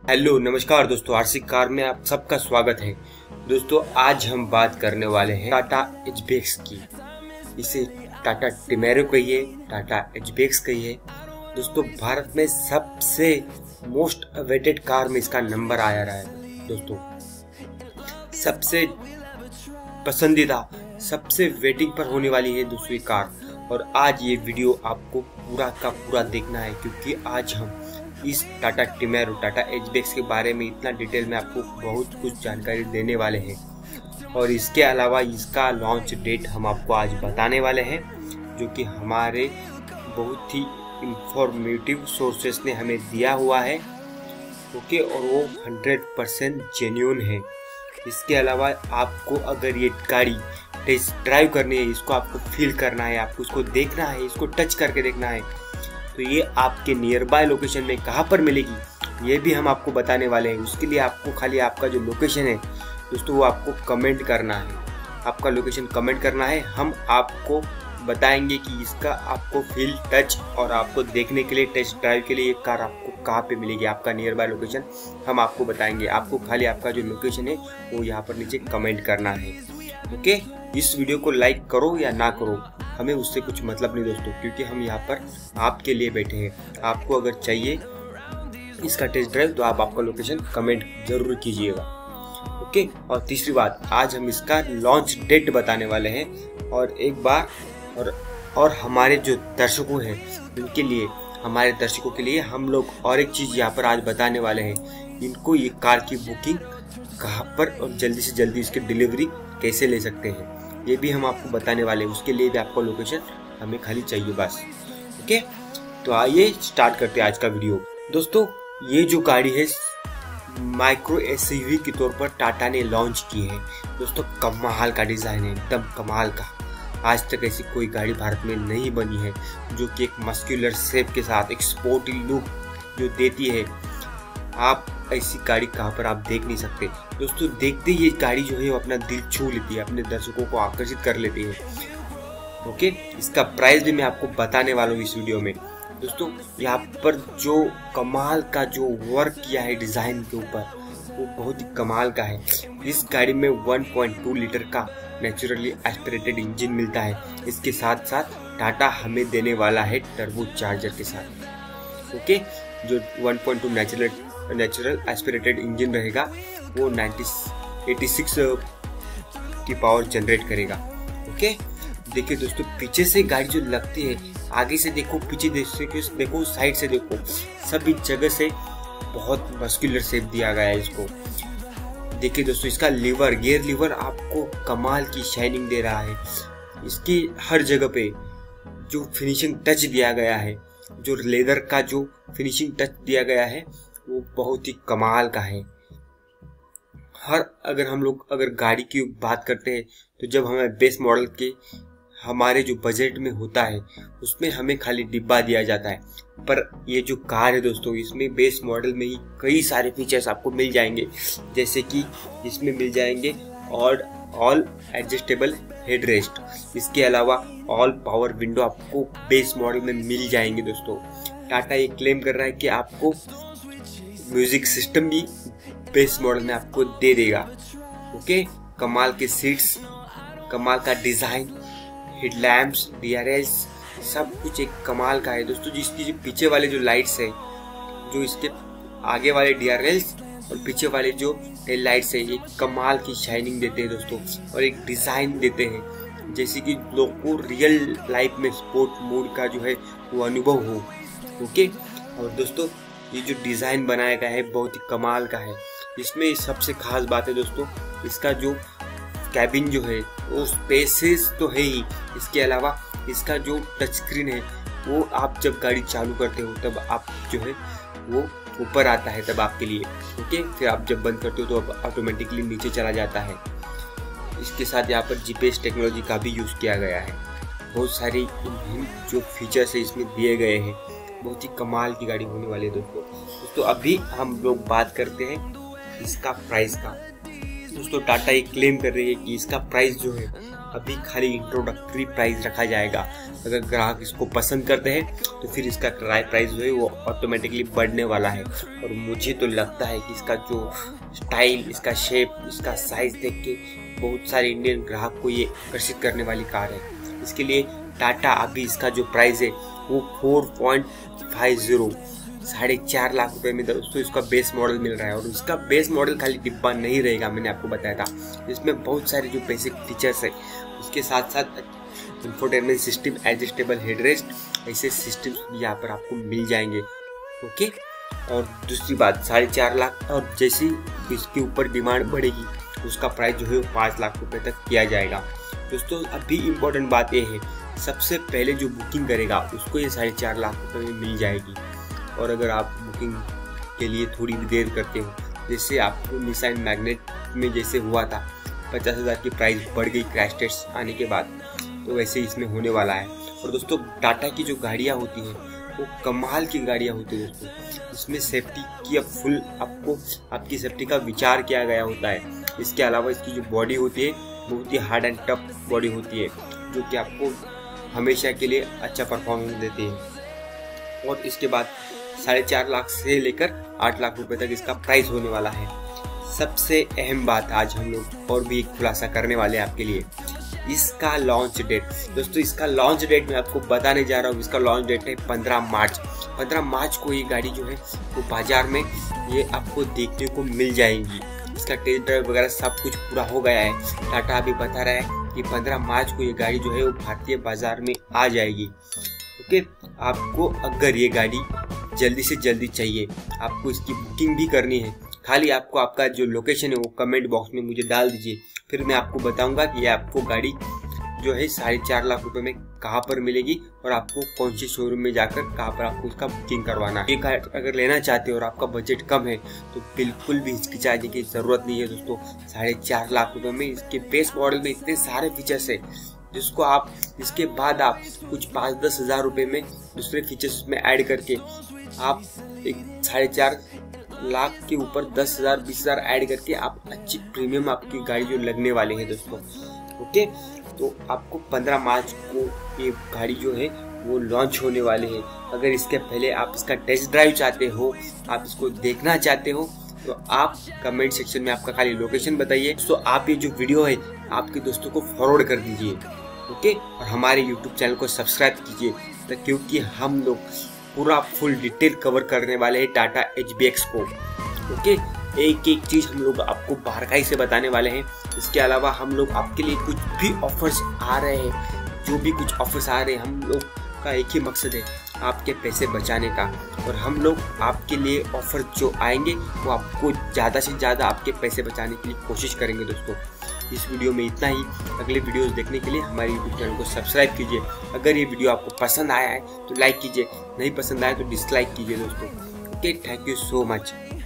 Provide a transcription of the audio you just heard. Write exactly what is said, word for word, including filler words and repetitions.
Hello नमस्कार दोस्तों, RC car में आप सबका स्वागत है। दोस्तों आज हम बात करने वाले हैं टाटा एचबीएक्स की। इसे टाटा टिमेरो कहिए, टाटा एचबीएक्स कहिए। दोस्तों भारत में सबसे मोस्ट अवेटेड कार में इसका नंबर आया रहा है। दोस्तों सबसे पसंदीदा, सबसे वेटिंग पर होने वाली है दूसरी कार। और आज ये वीडियो आपको पूरा का पूरा देखना है, क्योंकि आज हम इस टाटा टिमेरो, टाटा एचबीएक्स के बारे में इतना डिटेल में आपको बहुत कुछ जानकारी देने वाले हैं। और इसके अलावा इसका लॉन्च डेट हम आपको आज बताने वाले हैं, जो कि हमारे बहुत ही इंफॉर्मेटिव सोर्सेस ने हमें दिया हुआ है। ओके, और वो हंड्रेड परसेंट जेन्युइन है। इसके अलावा आपको अगर ये गाड़ी टेस्ट ड्राइव करनी है, इसको आपको फील करना है, आपको इसको देखना है, इसको टच करके देखना है, तो ये आपके नियर बाय लोकेशन में कहाँ पर मिलेगी ये भी हम आपको बताने वाले हैं। उसके लिए आपको खाली आपका जो लोकेशन है दोस्तों वो आपको कमेंट करना है। आपका लोकेशन कमेंट करना है, हम आपको बताएंगे कि इसका आपको फील, टच और आपको देखने के लिए, टेस्ट ड्राइव के लिए ये कार आपको कहाँ पे मिलेगी। आपका नियर बाय लोकेशन हम आपको बताएंगे। आपको खाली आपका जो लोकेशन है वो यहाँ पर नीचे कमेंट करना है। ओके, इस वीडियो को लाइक करो या ना करो, हमें उससे कुछ मतलब नहीं दोस्तों, क्योंकि हम यहाँ पर आपके लिए बैठे हैं। आपको अगर चाहिए इसका टेस्ट ड्राइव तो आप आपका लोकेशन कमेंट जरूर कीजिएगा। ओके, और तीसरी बात, आज हम इसका लॉन्च डेट बताने वाले हैं। और एक बार और और हमारे जो दर्शकों हैं उनके लिए, हमारे दर्शकों के लिए हम लोग और एक चीज़ यहाँ पर आज बताने वाले हैं। इनको ये कार की बुकिंग कहाँ पर और जल्दी से जल्दी इसकी डिलीवरी कैसे ले सकते हैं ये भी हम आपको बताने वाले हैं। उसके लिए भी आपका लोकेशन हमें खाली चाहिए बस। ओके, तो आइए स्टार्ट करते हैं आज का वीडियो। दोस्तों ये जो गाड़ी है माइक्रो एसयूवी के तौर पर टाटा ने लॉन्च की है। दोस्तों कमाल का डिज़ाइन है, एकदम कमाल का। आज तक ऐसी कोई गाड़ी भारत में नहीं बनी है जो कि एक मस्कुलर शेप के साथ एक स्पोर्टी लुक जो देती है। आप ऐसी गाड़ी कहाँ पर आप देख नहीं सकते दोस्तों। देखते ही ये गाड़ी जो है वो अपना दिल छू लेती है, अपने दर्शकों को आकर्षित कर लेती है। ओके, इसका प्राइस भी मैं आपको बताने वाला हूँ इस वीडियो में। दोस्तों यहाँ पर जो कमाल का जो वर्क किया है डिज़ाइन के ऊपर, वो बहुत ही कमाल का है। इस गाड़ी में वन पॉइंट टू लीटर का नेचुरली एस्पिरेटेड इंजन मिलता है। इसके साथ साथ टाटा हमें देने वाला है टर्बो चार्जर के साथ। ओके, जो one point two natural natural aspirated engine रहेगा वो छियासी की पावर जनरेट करेगा। ओके, देखिए दोस्तों पीछे से गाड़ी जो लगती है, आगे से देखो, पीछे देखो, साइड से देखो, सभी जगह से बहुत मस्कुलर शेप दिया गया है इसको। देखिए दोस्तों इसका लीवर, गियर लीवर आपको कमाल की शाइनिंग दे रहा है। इसकी हर जगह पे जो फिनिशिंग टच दिया गया है, जो लेदर का जो फिनिशिंग टच दिया गया है वो बहुत ही कमाल का है। हर अगर हम लोग अगर गाड़ी की बात करते हैं तो जब हमें बेस मॉडल के हमारे जो बजट में होता है उसमें हमें खाली डिब्बा दिया जाता है, पर ये जो कार है दोस्तों इसमें बेस मॉडल में ही कई सारे फीचर्स आपको मिल जाएंगे। जैसे कि इसमें मिल जाएंगे ऑल ऑल एडजस्टेबल हेडरेस्ट। इसके अलावा ऑल पावर विंडो आपको बेस मॉडल में मिल जाएंगे। दोस्तों टाटा ये क्लेम कर रहा है कि आपको म्यूजिक सिस्टम भी बेस मॉडल में आपको दे देगा। ओके, कमाल के सीट्स, कमाल का डिज़ाइन, हेडलैम्प्स, डीआरएल्स, सब कुछ एक कमाल का है दोस्तों। जिसकी जो पीछे वाले जो लाइट्स है, जो इसके आगे वाले डीआरएल्स और पीछे वाले जो टेल लाइट्स है, ये कमाल की शाइनिंग देते हैं दोस्तों, और एक डिज़ाइन देते हैं जैसे कि लोग को रियल लाइफ में स्पोर्ट मोड का जो है वो अनुभव हो। ओके, और दोस्तों ये जो डिज़ाइन बनाया गया है बहुत ही कमाल का है। इसमें सबसे खास बात है दोस्तों, इसका जो कैबिन जो है वो स्पेसेस तो है ही, इसके अलावा इसका जो टच स्क्रीन है वो आप जब गाड़ी चालू करते हो तब आप जो है वो ऊपर आता है तब आपके लिए। ओके, फिर आप जब बंद करते हो तो अब ऑटोमेटिकली नीचे चला जाता है। इसके साथ यहाँ पर जीपीएस टेक्नोलॉजी का भी यूज़ किया गया है। बहुत सारी जो फीचर्स है इसमें दिए गए हैं। बहुत ही कमाल की गाड़ी होने वाली है दोस्तों। दोस्तों अभी हम लोग बात करते हैं इसका प्राइस का। दोस्तों टाटा ये क्लेम कर रही है कि इसका प्राइस जो है अभी खाली इंट्रोडक्टरी प्राइस रखा जाएगा। अगर ग्राहक इसको पसंद करते हैं तो फिर इसका प्राइस जो है वो ऑटोमेटिकली बढ़ने वाला है। और मुझे तो लगता है कि इसका जो स्टाइल, इसका शेप, इसका साइज देख के बहुत सारे इंडियन ग्राहक को ये आकर्षित करने वाली कार है। इसके लिए टाटा अभी इसका जो प्राइस है वो फोर पॉइंट फाइव जीरो साढ़े चार लाख रुपए में दोस्तों इसका बेस मॉडल मिल रहा है। और उसका बेस मॉडल खाली डिब्बा नहीं रहेगा, मैंने आपको बताया था। इसमें बहुत सारे जो बेसिक फीचर्स है, उसके साथ साथ इंफोटेनमेंट सिस्टम, एडजस्टेबल हेडरेस्ट, ऐसे सिस्टम यहाँ पर आपको मिल जाएंगे। ओके, और दूसरी बात, साढ़े चार लाख और जैसी इसके ऊपर डिमांड बढ़ेगी उसका प्राइस जो है वो पाँच लाख रुपए तक किया जाएगा। दोस्तों अभी इम्पोर्टेंट बात यह है, सबसे पहले जो बुकिंग करेगा उसको ये साढ़े चार लाख रुपए में मिल जाएगी। और अगर आप बुकिंग के लिए थोड़ी भी देर करते हो, जैसे आपको निसान मैग्नेट में जैसे हुआ था, पचास हज़ार की प्राइस बढ़ गई क्रैश टेस्ट आने के बाद, तो वैसे इसमें होने वाला है। और दोस्तों टाटा की जो गाड़ियाँ होती हैं वो कमाल की गाड़ियाँ होती है दोस्तों। इसमें सेफ्टी की अब फुल आपको आपकी सेफ्टी का विचार किया गया होता है। इसके अलावा इसकी जो बॉडी होती है बहुत ही हार्ड एंड टफ बॉडी होती है, जो कि आपको हमेशा के लिए अच्छा परफॉर्मेंस देती है। और इसके बाद साढ़े चार लाख से लेकर आठ लाख रुपए तक इसका प्राइस होने वाला है। सबसे अहम बात आज हम लोग और भी एक खुलासा करने वाले हैं आपके लिए, इसका लॉन्च डेट। दोस्तों इसका लॉन्च डेट मैं आपको बताने जा रहा हूँ। इसका लॉन्च डेट है पंद्रह मार्च। पंद्रह मार्च को ये गाड़ी जो है वो बाजार में ये आपको देखने को मिल जाएगी। इसका टेस्ट ड्राइव वगैरह सब कुछ पूरा हो गया है। टाटा अभी बता रहा है कि पंद्रह मार्च को ये गाड़ी जो है वो भारतीय बाजार में आ जाएगी। ओके, आपको अगर ये गाड़ी जल्दी से जल्दी चाहिए, आपको इसकी बुकिंग भी करनी है, खाली आपको आपका जो लोकेशन है वो कमेंट बॉक्स में मुझे डाल दीजिए, फिर मैं आपको बताऊंगा कि ये आपको गाड़ी जो है साढ़े चार लाख रुपए में कहाँ पर मिलेगी और आपको कौन सी शोरूम में जाकर कहाँ पर आपको इसका बुकिंग करवाना है। ये कार अगर लेना चाहते हो और आपका बजट कम है तो बिल्कुल भी हिचकिचाने की जरूरत नहीं है दोस्तों। साढ़े चार लाख रुपए में इसके बेस मॉडल में इतने सारे फीचर्स है जिसको आप इसके बाद आप कुछ पाँच दस हजार रुपए में दूसरे फीचर्स में ऐड करके आप एक साढ़े चार लाख के ऊपर दस हजार बीस हजार ऐड करके आप अच्छी प्रीमियम आपकी गाड़ी जो लगने वाली है दोस्तों। ओके, तो आपको पंद्रह मार्च को ये गाड़ी जो है वो लॉन्च होने वाली है। अगर इसके पहले आप इसका टेस्ट ड्राइव चाहते हो, आप इसको देखना चाहते हो, तो आप कमेंट सेक्शन में आपका खाली लोकेशन बताइए। तो आप ये जो वीडियो है आपके दोस्तों को फॉरवर्ड कर दीजिए। ओके, और हमारे यूट्यूब चैनल को सब्सक्राइब कीजिए, तो क्योंकि हम लोग पूरा फुल डिटेल कवर करने वाले हैं टाटा एच बी एक्स को। ओके, एक एक चीज हम लोग आपको बारीकाई से बताने वाले हैं। इसके अलावा हम लोग आपके लिए कुछ भी ऑफर्स आ रहे हैं, जो भी कुछ ऑफर्स आ रहे हैं, हम लोग का एक ही मकसद है, आपके पैसे बचाने का। और हम लोग आपके लिए ऑफर जो आएंगे वो आपको ज़्यादा से ज़्यादा आपके पैसे बचाने के लिए कोशिश करेंगे दोस्तों। इस वीडियो में इतना ही। अगले वीडियोस देखने के लिए हमारे यूट्यूब चैनल को सब्सक्राइब कीजिए। अगर ये वीडियो आपको पसंद आया है तो लाइक कीजिए, नहीं पसंद आया तो डिसलाइक कीजिए दोस्तों। Okay, thank you so much.